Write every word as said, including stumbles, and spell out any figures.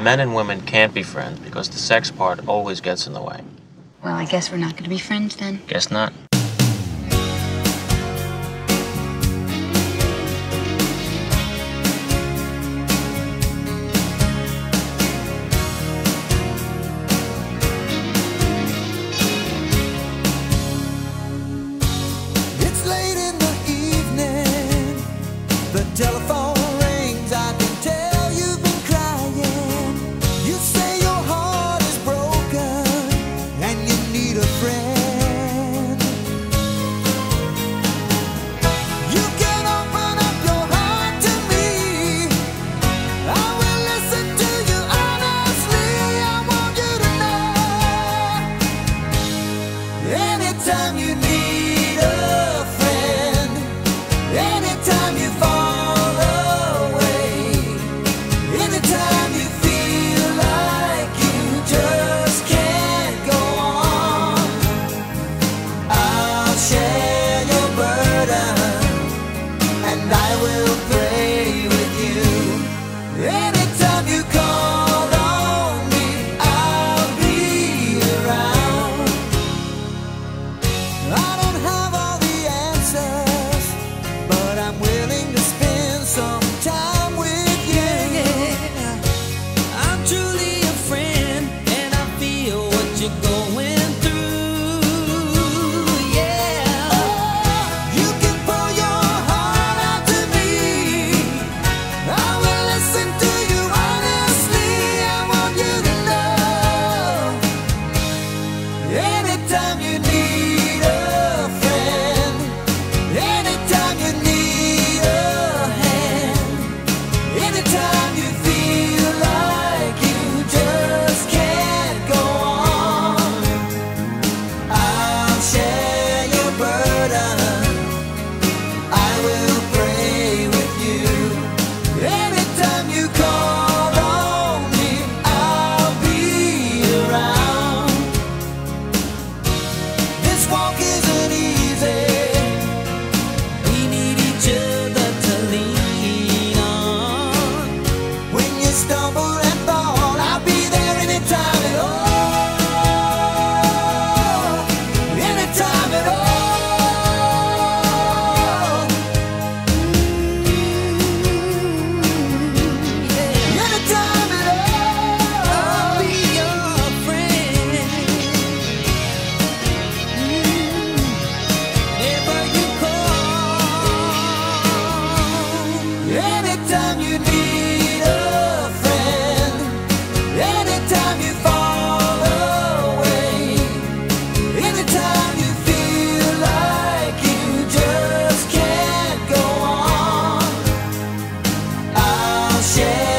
Men and women can't be friends because the sex part always gets in the way. Well, I guess we're not going to be friends then. Guess not. It's late in the evening, the telephone rings, I can tell you've been crying. You say your heart is broken and you need a friend. You can open up your heart to me, I will listen to you honestly. I want you to know, anytime you need a friend, anytime you fall away, anytime you feel like you just can't go on, I'll share your burden and I will pray with you. Anytime you call on me, I'll be around. I don't have all the answers, but I'm willing to spend some time with you. I'm truly a friend, and I feel what you're going through. Yeah, you can pour your heart out to me, I will listen to you honestly. I want you to know, anytime you need a friend, anytime you need a hand, anytime you feel like you just can't go on, I'll share your burden, I will pray with you. Anytime you call on me, I'll be around. This walk isn't easy, we need each other to lean on. When you stumble and fall, I'll be there anytime at all, anytime at all. Anytime at all, I'll be your friend. Whenever you call, anytime you need a friend, anytime you fall away, anytime you feel like you just can't go on, I'll share